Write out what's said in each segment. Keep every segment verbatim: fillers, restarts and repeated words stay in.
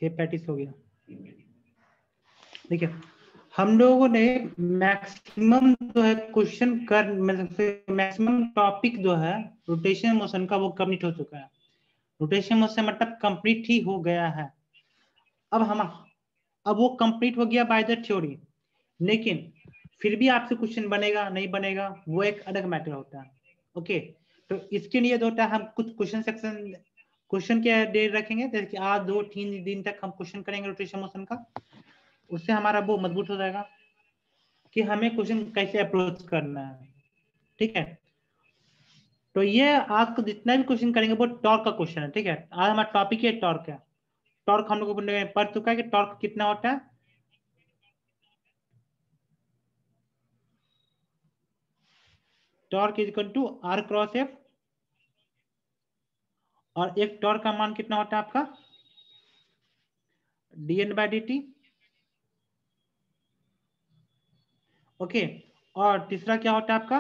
छह पैंतीस हो गया। देखिए हम लोगों ने मैक्सिमम जो है क्वेश्चन कर मतलब मैक्सिमम टॉपिक जो है रोटेशन मोशन का वो कंप्लीट हो चुका है। रोटेशन मोशन मतलब कंप्लीट ही हो गया है। अब हम अब वो कंप्लीट हो गया बाय द थ्योरी, लेकिन फिर भी आपसे क्वेश्चन बनेगा नहीं बनेगा वो एक अलग मैटर होता है। ओके, तो इसके लिए जो होता है हम कुछ क्वेश्चन सेक्शन क्वेश्चन के डे रखेंगे, जैसे कि आज दो तीन दिन तक हम क्वेश्चन करेंगे रोटेशन मोशन का। उससे हमारा वो मजबूत हो जाएगा कि हमें क्वेश्चन कैसे अप्रोच करना है। ठीक है, तो ये आपको जितना भी क्वेश्चन करेंगे वो टॉर्क का क्वेश्चन है। ठीक है, आज हमारा टॉपिक है टॉर्क है। टॉर्क हम लोग को पढ़ चुका है कि टॉर्क कितना होता है। Torque is equal to R cross F, और एक टॉर्क का मान कितना होता है आपका D N by D T. Okay, और तीसरा क्या होता है आपका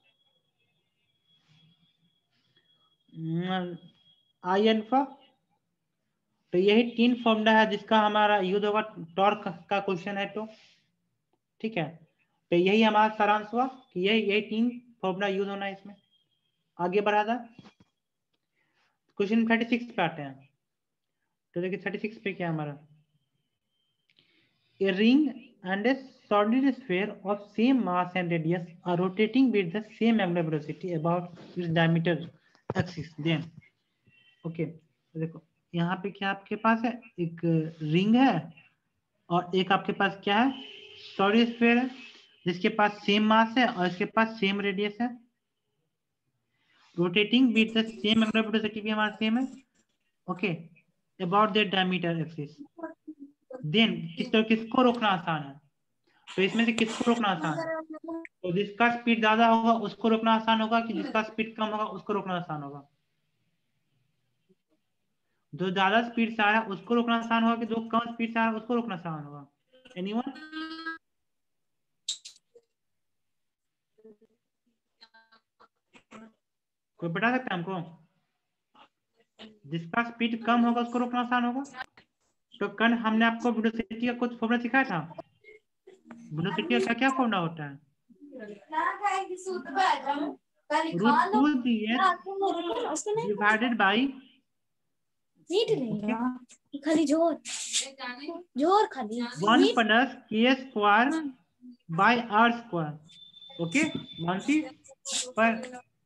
आई एल्फा। तो यही तीन फॉर्मूला है जिसका हमारा यूज होगा टॉर्क का क्वेश्चन है तो। ठीक है, तो यही हमारा सारांश हुआ कि यही यही तीन फॉर्मूला यूज होना है इसमें। आगे बढ़ा था क्वेश्चन थर्टी सिक्स पे आते हैं। तो देखिए थर्टी सिक्स पे क्या है हमारा, a ring and a solid sphere of same mass and radius are rotating with the same angular velocity about its diameter axis. Then okay, तो देखो यहाँ पे क्या आपके पास है, एक रिंग है और एक आपके पास क्या है सॉलिड स्फीयर है जिसके पास सेम मास है और इसके पास सेम रेडियस है। Rotating with the same angular velocity भी हमारा सेम है। Okay, about the diameter axis. Then किस तो किसको रोकना आसान है, तो इसमें से किसको रोकना आसान है, तो जिसका स्पीड ज्यादा होगा उसको रोकना आसान होगा कि जिसका स्पीड कम होगा उसको रोकना आसान होगा। जो ज्यादा स्पीड से आ रहा है उसको रोकना आसान होगा कि जो कम स्पीड से आ रहा है उसको रोकना आसान होगा। एनीवन, कोई बता सकता है हमको, जिसका स्पीड कम होगा उसको रोकना आसान होगा। तो कल हमने आपको वेलोसिटी का कुछ फॉर्मूला सिखाया था। वेलोसिटी का क्या फॉर्मूला होता है, root two D H divided by खाली जोर जोर खाली one plus K square by R square. Okay Mansi, पर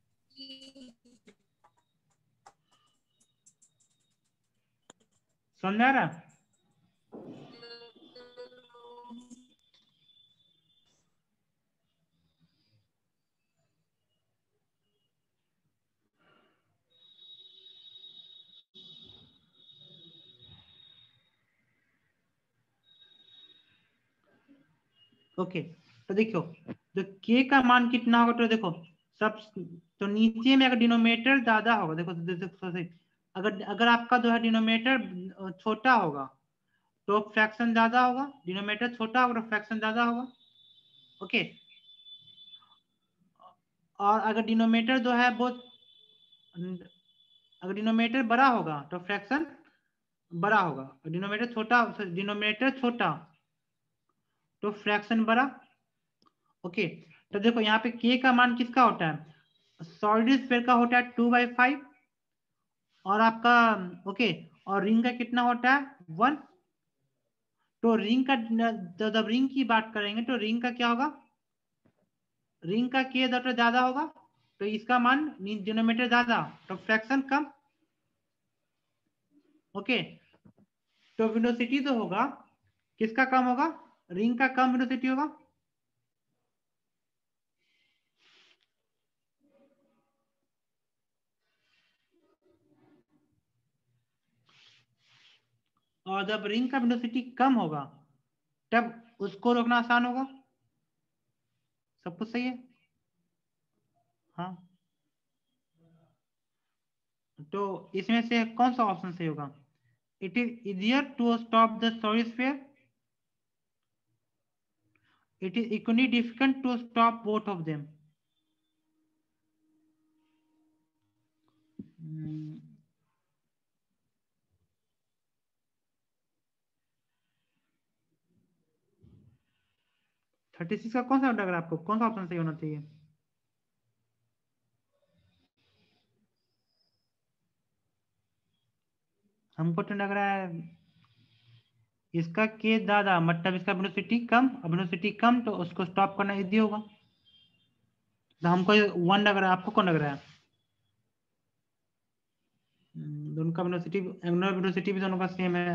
समझा रहा। ओके, तो देखो जो k का मान कितना होगा, तो देखो सब तो नीचे में अगर डिनोमिनेटर ज्यादा होगा, देखो देखो अगर अगर आपका जो है डिनोमिनेटर छोटा होगा तो फ्रैक्शन ज्यादा होगा, डिनोमिनेटर छोटा होगा तो फ्रैक्शन ज्यादा होगा। ओके, और अगर डिनोमिनेटर जो है बहुत अगर डिनोमिनेटर बड़ा होगा तो फ्रैक्शन बड़ा होगा, और डिनोमिनेटर छोटा डिनोमिनेटर छोटा तो फ्रैक्शन बड़ा। ओके, तो देखो यहाँ पे k का मान किसका होता है, सॉलिड स्फीयर का होता है टू बाई फाइव, और आपका ओके और रिंग का कितना होता है वन। तो रिंग का जब रिंग की बात करेंगे तो रिंग का क्या होगा, रिंग का k डॉटर ज्यादा होगा तो इसका मान डिनोमिनेटर ज्यादा तो फ्रैक्शन कम। ओके, तो वेलोसिटी जो होगा किसका कम होगा, रिंग का कम वेलोसिटी होगा। और जब रिंग का वेलोसिटी कम होगा तब उसको रोकना आसान होगा। सब कुछ सही है। हाँ, तो इसमें से कौन सा ऑप्शन सही होगा, it is easier to stop the solid sphere, it is equally difficult to stop both of them. Hmm. Thirty six का कौन सा लग रहा है आपको, कौन सा ऑप्शन सही होना चाहिए? हमको तो लग रहा है इसका के ज्यादा, मतलब इसका वेलोसिटी कम, वेलोसिटी कम तो उसको स्टॉप करना इजी होगा। तो हमको वन लग रहा है, आपको कौन लग रहा है? हम्म, दोनों का वेलोसिटी, एंगुलर वेलोसिटी भी दोनों का सेम है।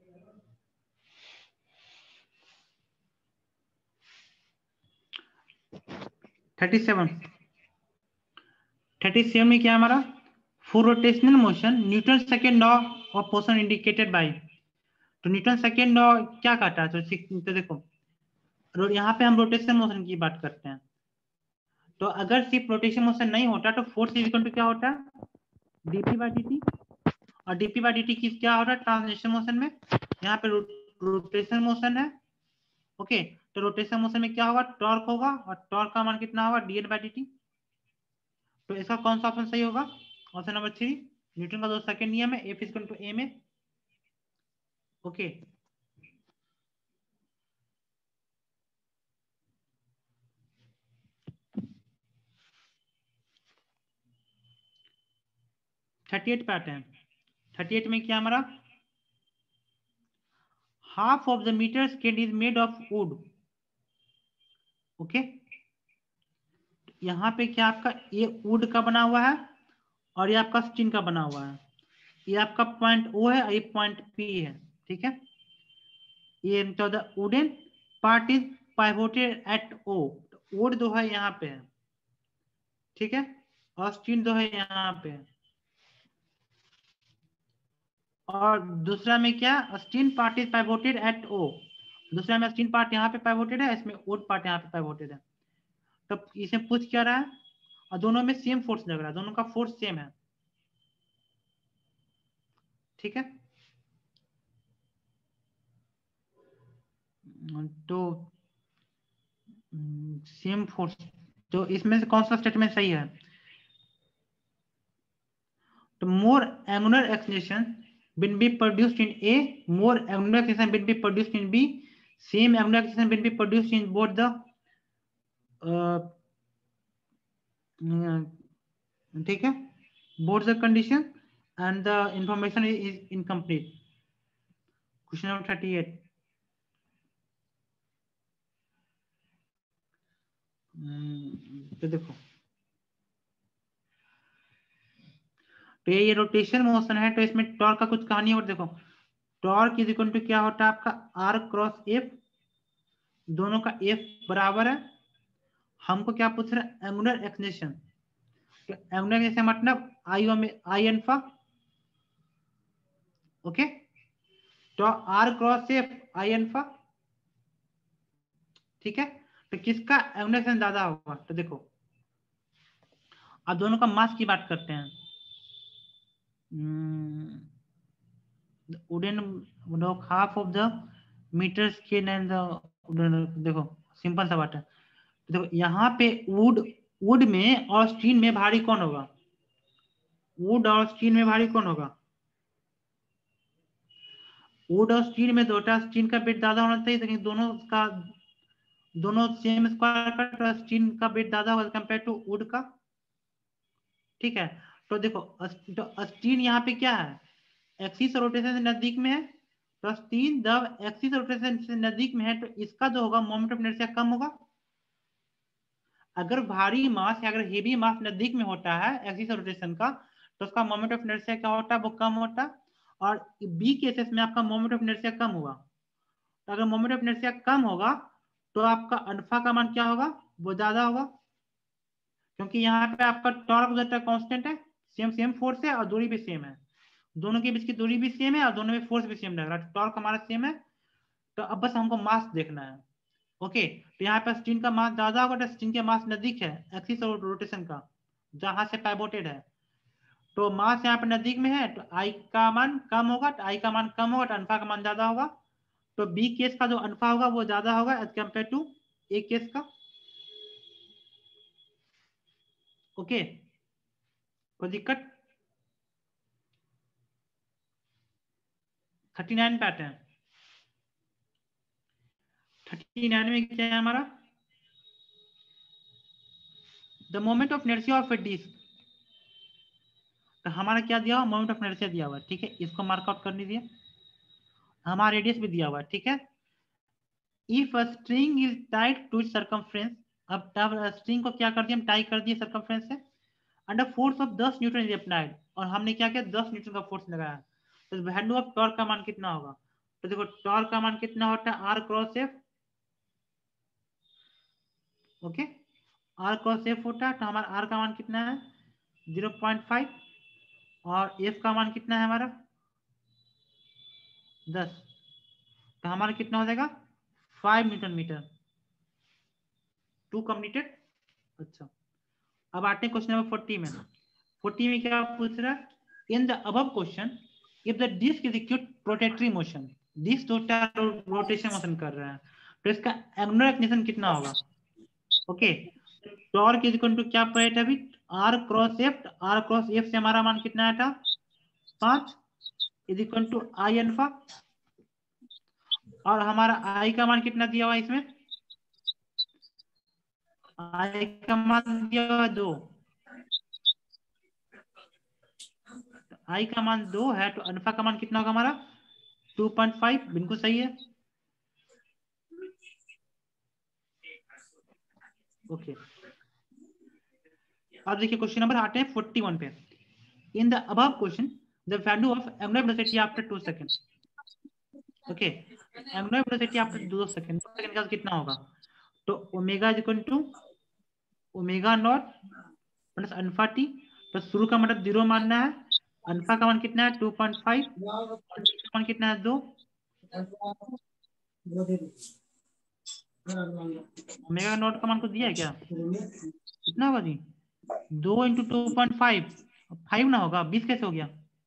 थर्टी सेवन थर्टी सेवन में क्या है हमारा? For rotational motion Newton second law of motion indicated by. तो न्यूटन सेकेंड लॉ क्या कहता है? तो, सिक- तो देखो, रो- यहाँ पे हम रोटेशन मोशन की बात करते हैं। तो अगर सिर्फ रोटेशन मोशन नहीं होता तो फोर्स इक्वल टू क्या होता है? D P D D. T D P D D T क्या हो रहा है ट्रांसलेशन मोशन में? यहाँ पे रोटेशन मोशन है। ओके, तो रोटेशन मोशन में क्या होगा? टॉर्क होगा, और टॉर्क का मान कितना होगा? D N by D T. तो इसका कौन सा ऑप्शन सही होगा? ऑप्शन नंबर थ्री, न्यूटन का दो सेकंड नियम है, एफ इक्वल टू ए में। ओके, थर्टी एट पे आते हैं। थर्टी एट में क्या हमारा? Half of the meter scale is made of wood. Okay, यहाँ पे क्या आपका ये वुड का बना हुआ है, और ये आपका स्टील का बना हुआ है। ये आपका पॉइंट ओ है, ये पॉइंट पी है। ठीक है, ये तो the wooden part is pivoted at O. Wood जो है यहाँ पे है, ठीक है, और स्टील जो है यहाँ पे है। और दूसरा में क्या? Steel part is pivoted at O. दूसरा में स्टील पार्ट यहाँ पे पाइवोटेड है, इसमें वुड पार्ट यहाँ पे पाइवोटेड है। तो इसमें पूछ क्या रहा है? और दोनों में सेम फोर्स लग रहा है, दोनों का फोर्स सेम है। ठीक है, तो सेम फोर्स, तो इसमें से कौन सा स्टेटमेंट सही है? तो more angular acceleration will be produced in A, more angular acceleration will be produced in B, same angular acceleration will be produced in both the uh, ठीक है, both the condition and the information is, is incomplete. Question number thirty eight. तो देखो, तो ये rotation motion है, तो इसमें torque का कुछ कहानी और देखो, टॉर्क इज इक्वल टू क्या होता है आपका? R cross F. दोनों का एफ बराबर है। हमको क्या पूछ रहा है? Angular acceleration. तो एंगुलर एक्सलेशन मतलब आई में आई अल्फा। ओके, तो R cross F I alpha. ठीक है, तो किसका एंगुलर एक्सलेशन ज्यादा होगा? तो देखो, अब दोनों का मास की बात करते हैं। Wooden half of the meter scale and the, देखो सिंपल सा बात है। देखो यहाँ पे वुड वुड में और स्टील में भारी कौन होगा? वुड और स्टील में भारी कौन होगा? वुड और स्टील में दोटा स्टील का वेट ज्यादा होना चाहिए, लेकिन दोनों का दोनों सेम स्क्वायर का, तो स्टील का वेट ज्यादा होगा कंपेयर टू वुड का। ठीक है, तो देखो, तो स्टील यहाँ पे क्या है? एक्सिस रोटेशन से नजदीक में है। तो स्टील जब एक्सिस रोटेशन से नजदीक में है तो इसका जो होगा मोमेंट ऑफ इनर्शिया कम होगा। अगर भारी मास या अगर हेवी मास नजदीक में होता है एक्सिस रोटेशन का, तो उसका मोमेंट ऑफ इनर्शिया क्या होता है? वो कम होता है। और बी केसेस में आपका मोमेंट ऑफ इनर्शिया कम होगा। तो अगर मोमेंट ऑफ इनर्शिया कम होगा तो आपका अल्फा का मान क्या होगा? वो ज्यादा होगा, क्योंकि यहाँ पे आपका टॉर्क जो कांस्टेंट है, सेम सेम फोर्स है और दूरी भी सेम है। दोनों के बीच की दूरी भी सेम है और दोनों में फोर्स भी सेम लग रहा है, टॉर्क हमारा सेम है। तो अब बस हमको मास देखना है। ओके, तो यहाँ पे स्टील का मास ज्यादा होगा, तो स्टील के मास नजदीक है एक्सिस और रोटेशन का, जहां से पाइवोटेड है। तो मास यहाँ पे नजदीक में है, तो आई का मान कम होगा, तो आई का मान कम होगा तो अल्फा का मान ज्यादा होगा। तो बी केस का जो अल्फा होगा वो ज्यादा होगा as compare to a case का। ओके, कोई दिक्कत? थर्टी नाइन पे आते हैं। थर्टी नाइन में क्या है हमारा? The moment of inertia of a disc, तो हमारा क्या दिया हुआ, मोमेंट ऑफ इनर्शिया दिया हुआ है, ठीक है, इसको मार्कआउट कर लीजिए। हमारा रेडियस भी दिया हुआ है, ठीक है। If a string is tied to circumference, अब स्ट्रिंग को क्या कर दिया, हम टाई कर दिए सर्कमफ्रेंस से, अंडर फोर्स ऑफ दस न्यूटन इज अप्लाइड, और हमने क्या किया, दस न्यूटन का फोर्स लगाया, तो वैल्यू ऑफ टॉर्क का मान कितना होगा, तो देखो टॉर्क का मान कितना होता है, R cross F, okay, R cross F होता है, तो हमारा आर का मान कितना है, जीरो पॉइंट फाइव, और एफ का मान कितना है हमारा, दस, तो हमारा कितना हो जाएगा, five Newton meter, two completed. अच्छा, अब आते हैं क्वेश्चन नंबर फोर्टी में। फोर्टी में क्या पूछ रहा है, in the above question if the disc execute rotatory motion, disc rotation motion कर रहा है, तो इसका एंगुलर एक्सेलरेशन कितना होगा, okay. Torque is equal to क्या पड़े थे अभी, R cross F, R cross F से हमारा मान कितना आया था, पांच, is equal to I alpha, और हमारा आई का मान कितना दिया हुआ है इसमें, आई का मान दिया हुआ दो, आई का मान दो है, तो अल्फा का मान कितना होगा हमारा, टू पॉइंट फाइव, बिल्कुल सही है, ओके। अब देखिए क्वेश्चन नंबर आते हैं फोर्टी वन पे। In the above question the value of angular velocity after two second, okay, angular velocity after दो सेकंड, दो सेकंड का कितना होगा, तो omega is equal to omega naught plus alpha T, तो शुरू का मतलब जीरो मानना है, अल्फा का मान कितना है, टू पॉइंट फाइव, और टी का मान कितना है, दो, ओमेगा नॉट का मान को दिया है क्या, कितना होगा जी, दो into two point five, five ना होगा, बीस कैसे हो गया,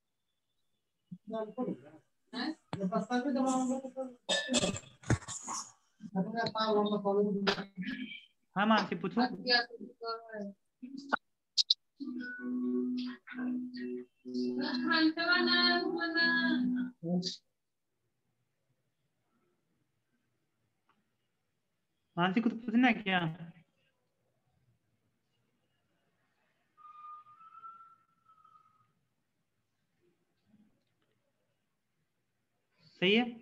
हाँ मानसी पूछो। मानसी कुछ पूछना है क्या, सही है।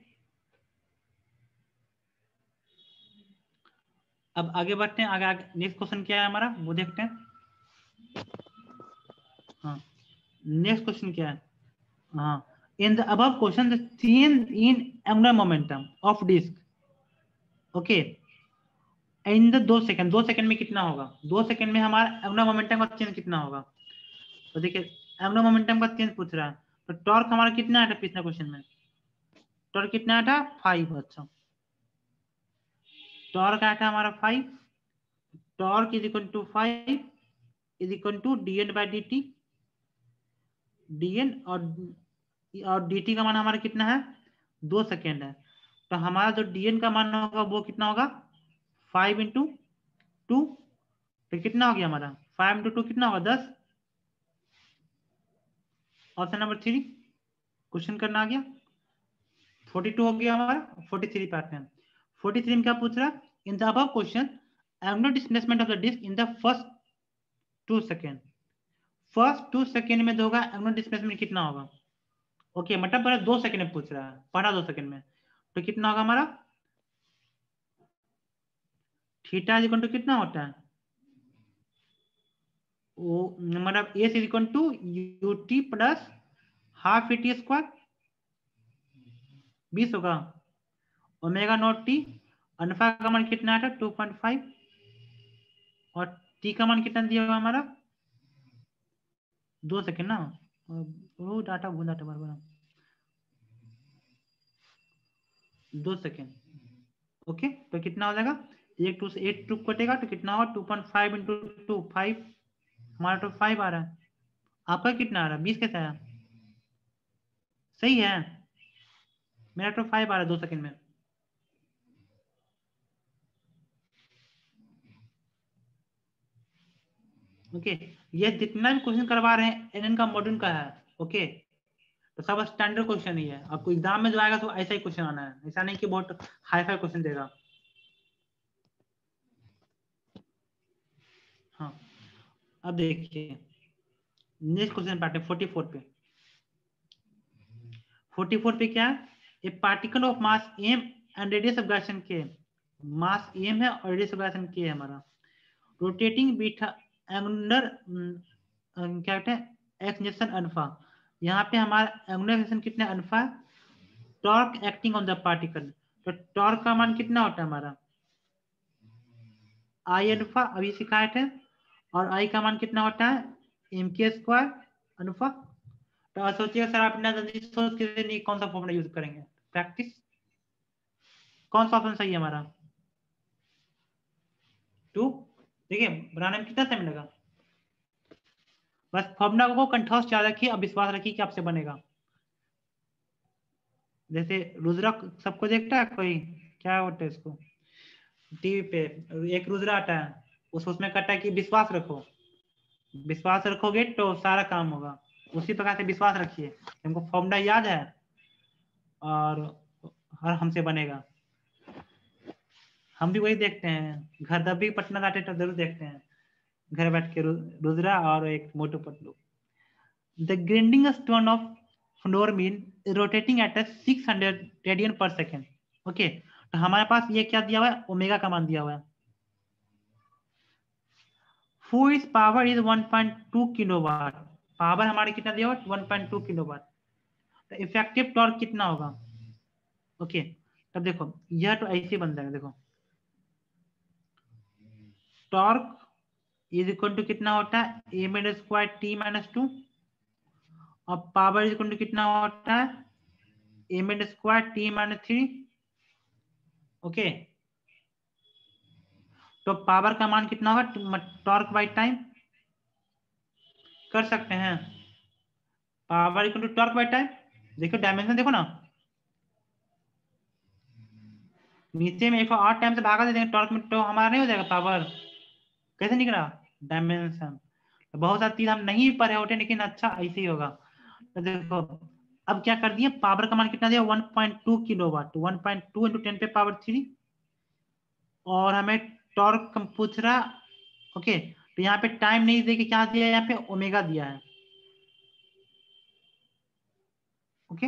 अब आगे बढ़ते हैं, आगे आगे नेक्स्ट क्वेश्चन क्या है हमारा वो देखते हैं। हाँ, नेक्स्ट क्वेश्चन क्या है, हाँ, in the above question the change in angular momentum of disc, okay, in the दो सेकंड, दो सेकंड में कितना होगा, दो सेकंड में हमारा एंगुलर मोमेंटम का चेंज कितना होगा, तो देखिए एंगुलर मोमेंटम का चेंज पूछ रहा है, तो टॉर्क हमारा कितना आया था पिछले क्वेश्चन में, टॉर्क कितना आया था, फाइव, अच्छा, टॉर्क आया था हमारा five, torque is equal to five is equal to D N by D T, D N और और डी टी का मान हमारा कितना है, दो सेकेंड है, तो हमारा जो डी एन का मान होगा वो कितना होगा, फाइव इंटू टू, तो कितना हो गया हमारा, फाइव इंटू टू कितना होगा, दस, ऑप्शन नंबर थ्री क्वेश्चन करना आ गया। फोर्टी टू हो गया हमारा, फोर्टी थ्री पे आते हैं। फोर्टी थ्री में क्या पूछ रहा है, in the above question angular displacement of the disc in the first two second, first two second में जो होगा एंगुलर डिस्प्लेसमेंट कितना होगा, ओके, मतलब पहले दो सेकंड में पूछ रहा है, पहला दो सेकंड में, तो कितना होगा हमारा, थीटा इज इक्वल टू कितना होता है, वो मतलब S is equal to U T plus half A T square, बीस होगा, ओमेगा नॉट टी, अल्फा का मान कितना आता है, टू पॉइंट फाइव, और टी का मान कितना दिया हुआ हमारा, दो सेकंड ना, वो डाटा भूल डाटा बार बार, दो सेकंड, ओके, तो कितना हो जाएगा, एक टू से एट टू कटेगा तो कितना होगा, two point five into two, five, हमारा तो फाइव आ रहा है, आपका कितना आ रहा है, बीस कैसे आया, सही है, मेरा तो फाइव आ रहा है दो सेकंड में, ओके। ये जितना भी क्वेश्चन करवा रहे हैं एनएन का मॉड्यूल का है, ओके, तो सब स्टैंडर्ड क्वेश्चन ही है, आपको एग्जाम में जो आएगा तो ऐसा ही क्वेश्चन आना है, ऐसा नहीं कि बहुत हाई फाई क्वेश्चन देगा। हाँ, अब देखिए नेक्स्ट क्वेश्चन पार्ट है फोर्टी फोर पे। फोर्टी फोर पे क्या है, a particle of mass M and radius of gyration K, mass M है और रेडियस ऑफ गायरेशन के है हमारा, रोटेटिंग बीटा एंगुलर क्या कहते हैं एक्सेलेरेशन अल्फा। यहाँ पे हमारा एंगुलर एक्सेलेरेशन कितना अल्फा है, torque acting on the particle, तो टॉर्क का मान कितना होता है हमारा आई अल्फा, अभी सिखाए थे, और आई का मान कितना होता है एम के स्क्वायर अल्फा। तो सोचिए सर आप इतना जल्दी सोच के नहीं कौन सा फॉर्मूला यूज करेंगे, प्रैक्टिस कौन सा ऑप्शन सही है हमारा टू। देखिए बनाने में कितना टाइम लगा, बस फॉर्मूला को कंठोस चाह रखिए और विश्वास रखिए कि आपसे बनेगा। जैसे रुद्रा सबको देखता है कोई, क्या होता है इसको टीवी पे एक रुद्रा आता है, उस उसमें कहता है कि विश्वास रखो, विश्वास रखोगे तो सारा काम होगा। उसी प्रकार से विश्वास रखिए, हमको फॉर्मूला याद है और हर हमसे बनेगा। हम भी वही देखते हैं, घर जब भी पटना जाते तो जरूर देखते हैं घर बैठ के रुद्रा और एक Motu Patlu. The grinding stone of flour mill rotating at six hundred radian per second. Okay, तो हमारे पास ये क्या दिया हुआ है, ओमेगा का मान दिया हुआ है। Force power is one point two kilowatt, power हमारे कितना दिया हुआ है वन पॉइंट टू किलोवाट। तो इफेक्टिव टॉर्क कितना होगा, ओके okay, तब देखो यह तो ऐसे बन जाएगा, देखो टॉर्क इज इक्वल टू कितना होता है ए मेड स्क्वायर टी माइनस टू, और पावर इज इक्वल टू कितना होता है ए मेड square T minus three. Okay, तो पावर का मान कितना होगा टॉर्क बाई टाइम, कर सकते हैं power equal to torque by time. देखो डायमेंशन देखो ना, नीचे में एक सौ आठ टाइम से भागा दे देंगे टॉर्क में तो हमारा नहीं हो जाएगा पावर, कैसे निकला डायमेंशन। तो बहुत सारी चीज हम नहीं पढ़े होते लेकिन अच्छा ऐसे ही होगा। तो देखो अब क्या कर दिए, पावर का मान कितना दिया one point two kilowatt, one point two into ten पे पावर थ्री, और हमें टॉर्क पूछ रहा। ओके, तो यहाँ पे टाइम नहीं दे के क्या दिया है, यहाँ पे ओमेगा दिया है। ओके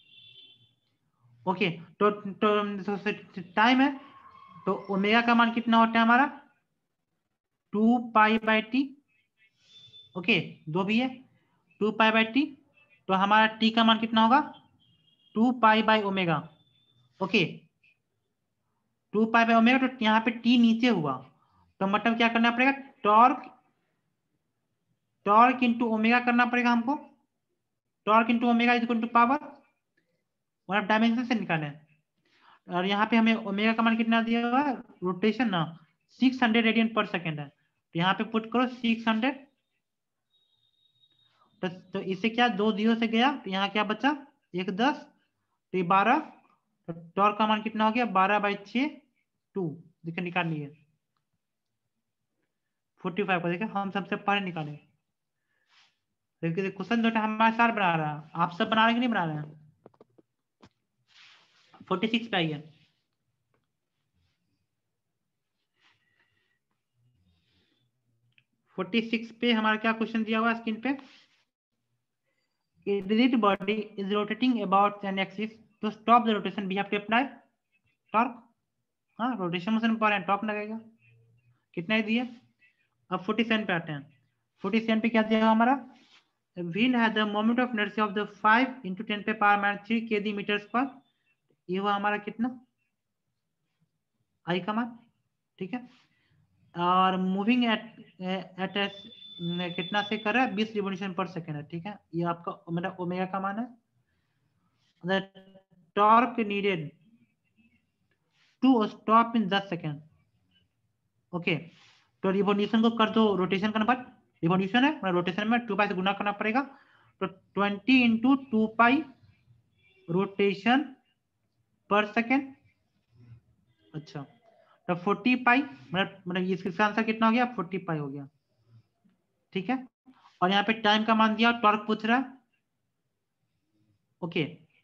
ओके, तो तो टाइम है, तो ओमेगा का मान कितना होता है हमारा two pi by T. Okay, दो भी है टू पाई बाई टी, तो हमारा टी का मान कितना होगा two pi by omega. Okay, two pi by omega, तो यहाँ पे टी नीचे हुआ, तो मतलब क्या करना पड़ेगा टॉर्क, टॉर्क इंटू ओमेगा करना पड़ेगा हमको, torque into omega is equal to power, और डायमेंशन से निकालें। और यहाँ पे हमें ओमेगा का मान कितना दिया हुआ है रोटेशन ना six hundred radian per second है, तो यहाँ पे पुट करो सिक्स हंड्रेड, तो, तो इससे क्या दो जीरो से गया, तो यहाँ क्या बचा एक दस, तो ये बारह, तो टॉर्क का मान कितना हो गया बारह बाई छ टू, देखिए निकाल लिए फोर्टी फाइव को, देखिए हम सबसे पहले निकाले। देखिए क्वेश्चन जो हमारे सार बना रहा है, आप सब बना रहे कि नहीं बना रहे हैं, फोर्टी सिक्स पे आइए। फोर्टी सिक्स पे हमारा क्या क्वेश्चन दिया हुआ है स्क्रीन पे, rigid body is rotating about an axis, to stop the rotation we have to apply torque। हाँ रोटेशन मोशन में पा रहे हैं टॉर्क लगेगा, कितना ही दिए। अब फोर्टी सेवन पे आते हैं, फोर्टी सेवन पे क्या दिया हमारा, wheel has the moment of inertia of the five into ten पे power minus three K D meters पर, ये हुआ हमारा कितना आई का मान, ठीक है, और मूविंग एट एट एस कितना से कर रहा है बीस रिवोल्यूशन पर सेकेंड है, ठीक है, ये आपका मेरा ओमेगा का मान है। The torque needed to stop in दस सेकेंड। ओके, तो रिवोल्यूशन को कर दो रोटेशन का नंबर, रिवोल्यूशन है रोटेशन में टू पाई से गुना करना पड़ेगा, तो twenty into two pi rotation per second. अच्छा, तो फोर्टी पाई मतलब मतलब इसका आंसर कितना हो गया फोर्टी पाई हो गया, ठीक है। और यहाँ पे टाइम का मान दिया, टॉर्क पूछ रहा है। ओके,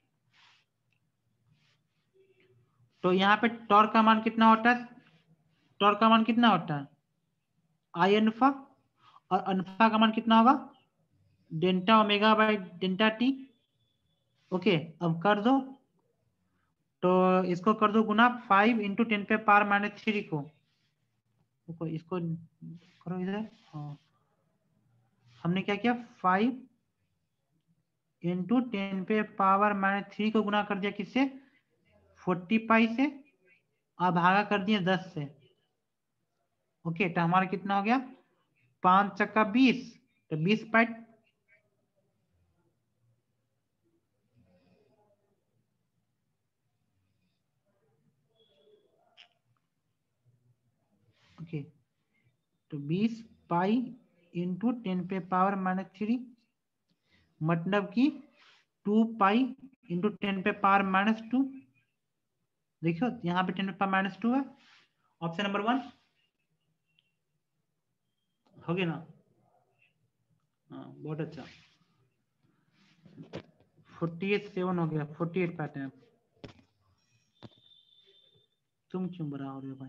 तो यहाँ पे टॉर्क का मान कितना होता है, टॉर्क का मान कितना होता है आई अल्फा, और अल्फा का मान कितना होगा delta omega by delta T. Okay अब कर दो, तो इसको कर दो गुना फाइव इंटू टेन पे पावर माइनस थ्री को, इसको करो इधर। हाँ हमने क्या किया फाइव इंटू टेन पे पावर माइनस थ्री को गुना कर दिया किससे फोर्टी पाई से और भागा कर दिया दस से। ओके तो हमारा कितना हो गया पांच चक्का बीस, तो बीस पाई ओके तो बीस पाई इंटू टेन पे पावर माइनस थ्री मतलब कि टू पाई इंटू टेन पे पावर माइनस टू। देखियो यहाँ पे टेन पे पावर माइनस टू है, ऑप्शन नंबर वन हो गया ना। हाँ बहुत अच्छा, फोर्टी एट सेवन हो गया, फोर्टी एट पाते हैं। तुम क्यों बड़ा हो रहे हो भाई?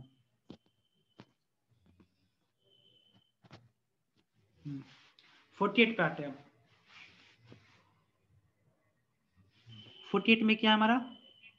फोर्टी एट पाते हैं। फोर्टी एट में क्या है हमारा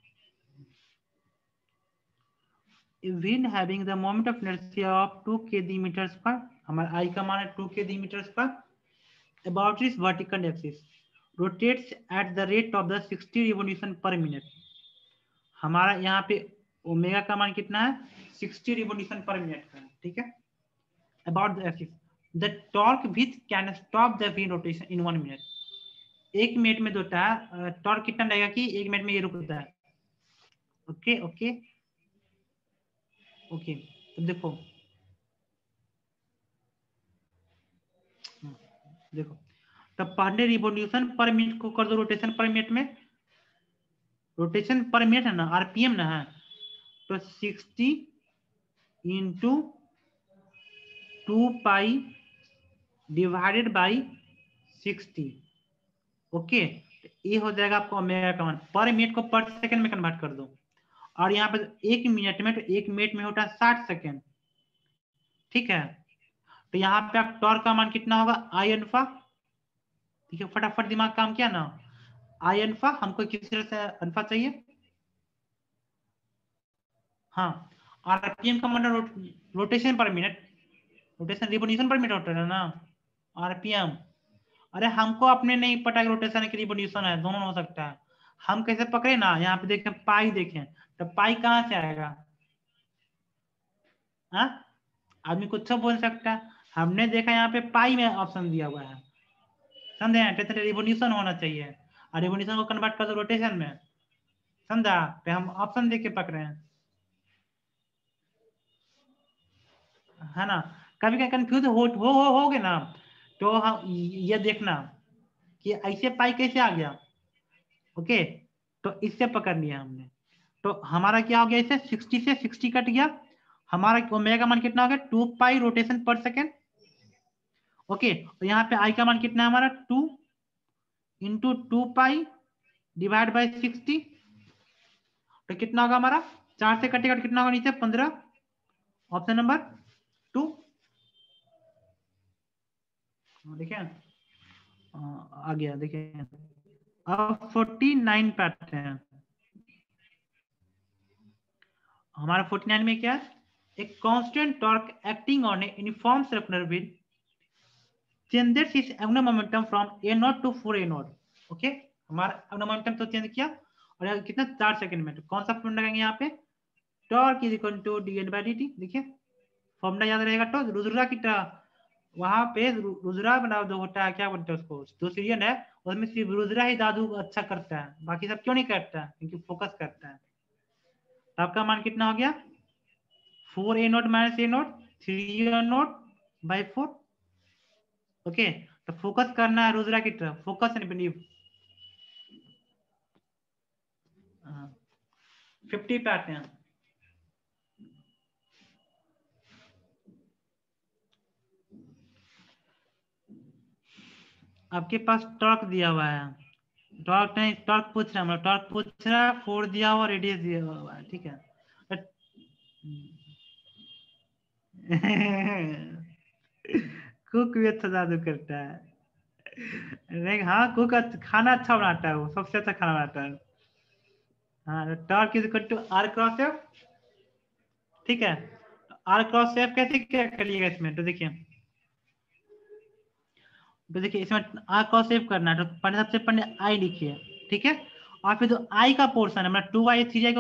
wind having the moment of inertia of two KG meters पर, हमारा आई का मान है टू केजी मीटर्स पर, अबाउट इस vertical axis rotates at the rate of the sixty revolution per minute. हमारा यहाँ पे ओमेगा का मान कितना है सिक्सटी रिवोल्यूशन पर मिनट का है, ठीक है। About the axis the torque which can stop the wheel rotation in one minute, एक मिनट में दोटा टॉर्क कितना रहेगा कि एक मिनट में ये रुकता है। ओके ओके ओके तो देखो देखो तो पहले रिवोल्यूशन पर मिनट को कर दो रोटेशन पर मिनट में, रोटेशन पर मिनट है ना आरपीएम ना है, तो sixty into two pi divided by sixty. Okay ये हो जाएगा आपको ओमेगा का मान, पर मिनट को पर सेकंड में कन्वर्ट कर दो, और यहाँ पे एक मिनट में, तो एक मिनट में होता है साठ सेकेंड, ठीक है। तो यहाँ पे आप टॉर्क का मान कितना होगा आई अल्फा, ठीक है फटाफट दिमाग काम किया ना, आई अल्फा हमको किस तरह से अल्फा चाहिए, हाँ आरपीएम का मतलब रो, rotation per minute, rotation revolution per minute होता है ना आरपीएम। अरे हमको अपने नहीं पता कि रोटेशन की रिवोल्यूशन है, दोनों हो सकता है। हम कैसे पकड़े ना, यहाँ पे देखें पाई देखें, तो पाई कहाँ से आएगा, हाँ आदमी कुछ तो बोल सकता है, हमने देखा यहाँ पे पाई में ऑप्शन दिया हुआ है, समझे, रिवोल्यूशन होना चाहिए और रिवोल्यूशन को कन्वर्ट कर दो रोटेशन में, समझा, तो हम ऑप्शन देख के पकड़े हैं, है ना। कभी कभी कंफ्यूज हो हो हो होगे ना, तो हम ये देखना कि ऐसे पाई कैसे आ गया। ओके तो इससे पकड़ लिया हमने, तो हमारा क्या हो गया, इसे सिक्सटी से सिक्सटी कट गया, हमारा ओमेगा का मान कितना हो गया two pi rotation per second. Okay तो यहाँ पे आई का मान कितना है हमारा two into two pi divide by sixty, तो कितना होगा हमारा चार से कटेगा कितना होगा नीचे पंद्रह, ऑप्शन नंबर टू। देखिए आ गया, देखिए अब फोर्टी नाइन पे आते हैं। हमारा फोर्टी नाइन में क्या है, एक constant torque acting on a uniform circular wheel changes its angular momentum from a naught to four a naught. Okay हमारा एंगुलर मोमेंटम तो चेंज किया, और कितना चार सेकंड में, तो कौन सा फॉर्मूला लगाएंगे यहाँ पे, torque is equal to D N by D T. देखिए फॉर्मूला याद रहेगा, तो रुद्रा की वहां पे रुद्रा बना दो होता है, क्या बोलते हैं उसको, जो सीरियल है उसमें सिर्फ रुद्रा ही दादू अच्छा करता है, बाकी सब क्यों नहीं करता है, क्योंकि फोकस करता है। तो आपका मान कितना हो गया four A naught minus A naught three A naught by four. Okay तो फोकस करना है रुद्रा की तरफ, फोकस एंड बिलीव। फिफ्टी पे आते हैं, आपके पास टॉर्क दिया हुआ है, टॉर्क नहीं टॉर्क पूछ रहा है, टॉर्क पूछ रहा है, फोर दिया हुआ रेडियस दिया हुआ है, ठीक है। कुक भी अच्छा जादू करता है। नहीं हाँ, कुक खाना अच्छा बनाता है, वो सबसे अच्छा खाना बनाता है। हाँ, torque is equal to R cross F. ठीक है, आर क्रॉस एफ कैसे क्या करिएगा इसमें, तो देखिए तो देखिए इसमें आर क्रॉस एफ करना है, तो पहले सबसे पहले आई लिखिए। ठीक है, और फिर जो आई का पोर्शन है मतलब टू आई थ्री आई को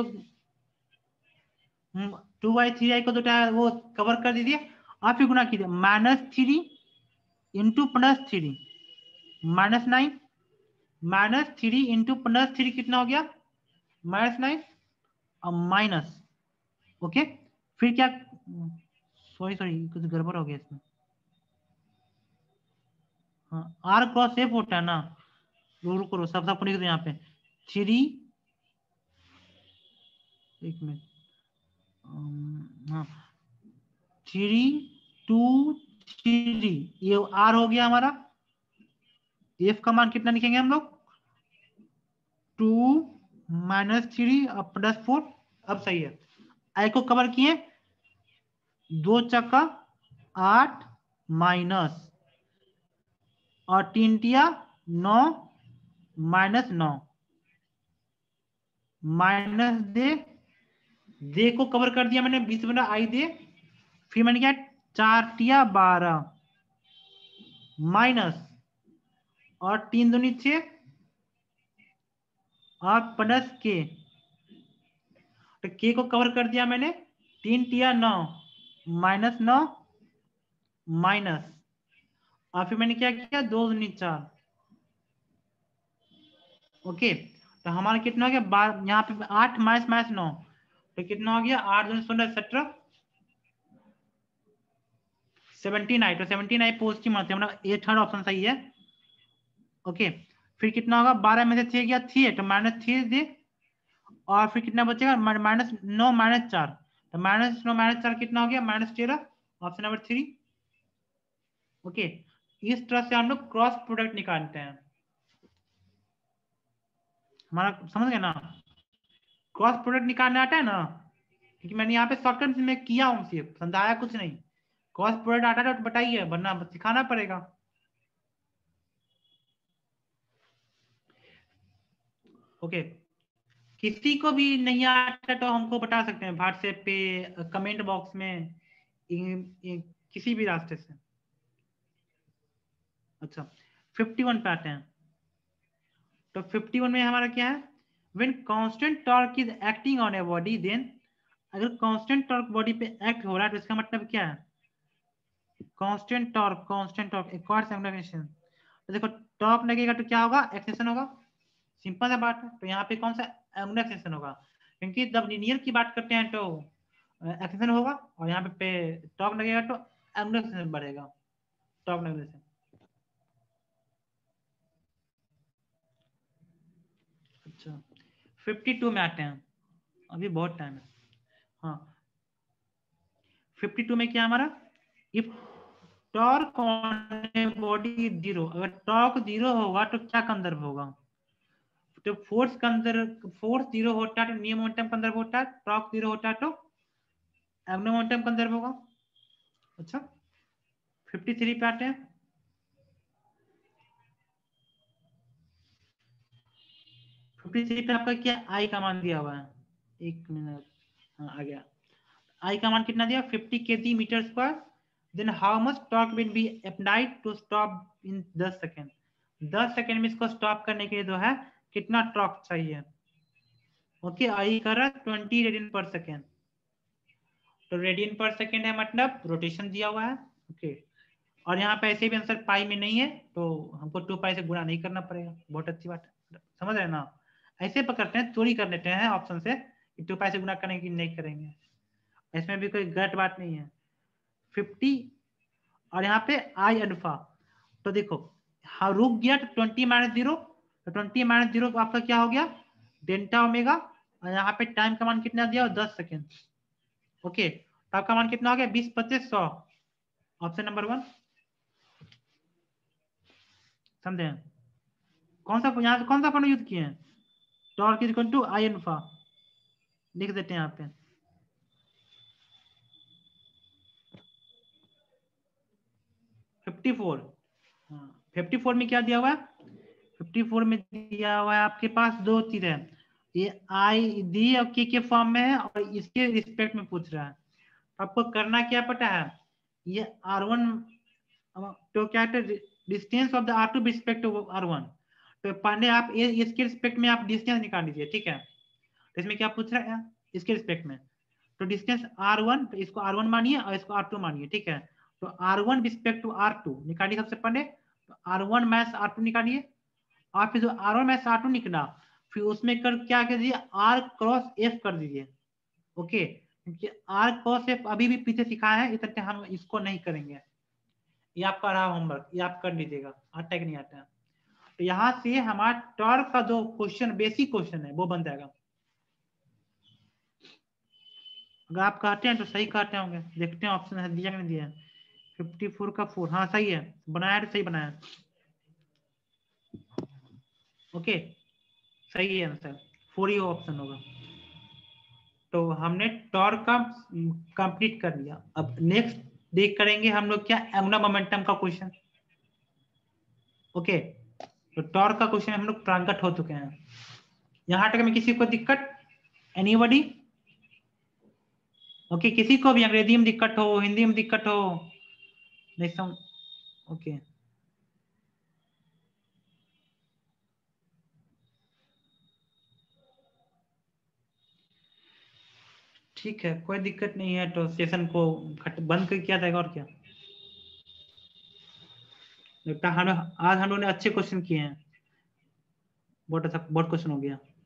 टू आई थ्री आई को तो वो कवर कर दीजिए, और फिर गुना कीजिए minus three into plus three minus nine, minus three into plus three कितना हो गया माइनस नाइन, और माइनस ओके। फिर क्या, सॉरी सॉरी कुछ गड़बड़ हो गया इसमें। हाँ, आर क्रॉस एफ होता है ना, रुको रुको सब सब लिख दो यहाँ पे थ्री, एक मिनट, हाँ थ्री टू थ्री, ये आर हो गया हमारा। एफ का मान कितना लिखेंगे हम लोग, टू माइनस थ्री और प्लस फोर। अब सही है, आई को कवर किए, दो चक्का आठ माइनस और तीन टिया नौ माइनस नौ, माइनस दे, दे को कवर कर दिया मैंने, बीस बना आई दे, फिर मैंने क्या चार टिया बारह माइनस और तीन दूनी छह और प्लस के, तो के को कवर कर दिया मैंने, तीन टिया नौ माइनस नौ माइनस, और फिर मैंने क्या किया दो दूनी चार। ओके, तो हमारा कितना हो गया बार, यहाँ पे आठ माइनस माइनस नौ, तो कितना हो गया आठ दूनी सोलह सत्रह सेवनटीन आई, तो सेवनटीन आई पॉजिटिव मानते हैं मतलब ए थर्ड ऑप्शन सही है। ओके, फिर कितना होगा बारह में से छह गया थ्री, तो माइनस थ्री दे, और फिर कितना बचेगा माइनस नौ माइनस चार, तो माइनस नौ माइनस चार कितना हो गया माइनस तेरह, ऑप्शन नंबर थ्री। ओके, इस तरह से हम लोग क्रॉस प्रोडक्ट निकालते हैं। हमारा समझ गए ना, क्रॉस प्रोडक्ट निकालने आता है ना, क्योंकि मैंने यहाँ पे शॉर्टकट में किया हूँ, सिर्फ समझाया कुछ नहीं। क्रॉस प्रोडक्ट आता है तो बताइए, वरना सिखाना पड़ेगा। ओके, किसी को भी नहीं आता तो हमको बता सकते हैं व्हाट्सएप पे, कमेंट बॉक्स में, इ, इ, किसी भी रास्ते से। अच्छा, फिफ्टी वन पे आते हैं, तो फिफ्टी वन में हमारा क्या है, when constant torque is acting on a body then, अगर कांस्टेंट टॉर्क बॉडी पे एक्ट हो रहा है तो इसका मतलब क्या है, कांस्टेंट टॉर्क, कांस्टेंट टॉर्क एक और एक्सप्लेनेशन, तो देखो टॉर्क लगेगा तो क्या होगा एक्सेशन होगा, सिंपल सा बात है। तो यहाँ पे कौन सा एंगुलर एक्सेशन होगा, क्योंकि जब लीनियर की बात करते हैं तो एक्सेशन होगा, और यहाँ पे टॉर्क लगेगा तो एंगुलर एक्सेशन बढ़ेगा, टॉर्क लगने से। अच्छा, फिफ्टी टू में आते हैं, अभी बहुत टाइम है। हाँ, फिफ्टी टू में क्या हमारा, if torque on body zero, अगर टॉर्क जीरो होगा तो क्या कंजर्व होगा, तो फोर्स कंजर्व, फोर्स जीरो होता है तो नियम मोमेंटम कंजर्व होता है, टॉर्क जीरो होता है तो एब्नो मोमेंटम कंजर्व होगा। अच्छा, फिफ्टी थ्री पे आते हैं, फिफ्टी थ्री पे आपका क्या आई का मान दिया हुआ है, एक मिनट, हाँ आ गया, आई का मान कितना दिया fifty KG meter square, then how much torque will be applied to stop in दस सेकेंड, दस सेकेंड में इसको स्टॉप करने के लिए जो है कितना टॉर्क चाहिए। ओके, आई कर रहा है ट्वेंटी रेडियन पर सेकेंड, तो रेडियन पर सेकेंड है मतलब रोटेशन दिया हुआ है। ओके, और यहाँ पे ऐसे भी आंसर पाई में नहीं है तो हमको टू पाई से गुणा नहीं करना पड़ेगा, बहुत अच्छी बात है, समझ रहे हैं ना। ऐसे पकड़ते हैं, चोरी कर लेते हैं ऑप्शन से कि टू पाई से गुणा करेंगे कि नहीं करेंगे, इसमें भी कोई गलत बात नहीं है। फिफ्टी और यहाँ पे आई अल्फा, तो देखो हाँ रुक गया तो ट्वेंटी माइनस जीरो, तो ट्वेंटी माइनस जीरो आपका क्या हो गया डेल्टा ओमेगा, और यहाँ पे टाइम का मान कितना दिया दस सेकेंड। ओके, तो आपका मान कितना हो गया बीस पच्चीस सौ, ऑप्शन नंबर वन। समझे, कौन सा यहाँ से कौन सा फॉर्मूला यूज किए हैं, torque is equal to I alpha, लिख देते हैं यहाँ पे। फिफ्टी फोर, हाँ फिफ्टी फोर में क्या दिया हुआ है, फिफ्टी फोर में दिया हुआ है आपके पास दो चीज है, ये आई डी और के के फॉर्म में है और इसके रिस्पेक्ट में पूछ रहा है। आपको करना क्या पता है, ये आर वन तो क्या है, distance of the R two respect to R one, तो पहले आप ये इसके रिस्पेक्ट में आप डिस्टेंस निकाल लीजिए, ठीक है। तो इसमें क्या पूछ रहा है, इसके रिस्पेक्ट में तो डिस्टेंस आर वन, तो इसको आर वन मानिए और इसको आर टू मानिए, ठीक है। तो R one respect to R two निकालिए सबसे पहले, तो R one mass R two निकालिए, और फिर जो R one mass R two निकला फिर उसमें कर क्या कर दीजिए, आर क्रॉस एफ कर दीजिए, ओके। क्योंकि आर क्रॉस एफ अभी भी पीछे सिखाया है, इतने हम इसको नहीं करेंगे, ये आपका रहा होमवर्क, ये आप कर लीजिएगा, आता है कि नहीं आता है। तो यहाँ से हमारा टॉर्क का जो क्वेश्चन बेसिक क्वेश्चन है वो बन जाएगा। अगर आप कहते हैं तो सही कहते होंगे, देखते हैं ऑप्शन है दिया नहीं दिया है। फिफ्टी फोर का फोर, हाँ सही है, बनाया तो सही बनाया, ओके सही है आंसर, फोर ही ऑप्शन होगा। तो हमने टॉर्क का कंप्लीट कर लिया। अब नेक्स्ट देख करेंगे हम लोग क्या, एंगुलर मोमेंटम का क्वेश्चन, ओके। तो टॉर्क का क्वेश्चन हम लोग प्रांगट हो चुके हैं। यहाँ तक में किसी को दिक्कत, एनीबॉडी, ओके किसी को भी अंग्रेजी में दिक्कत हो, हिंदी में दिक्कत हो, नहीं सम ओके ठीक है, कोई दिक्कत नहीं है, तो सेशन को बंद कर किया जाएगा और क्या। लगता है हम आज हम लोगों ने अच्छे क्वेश्चन किए हैं, बहुत अच्छा बहुत क्वेश्चन हो गया।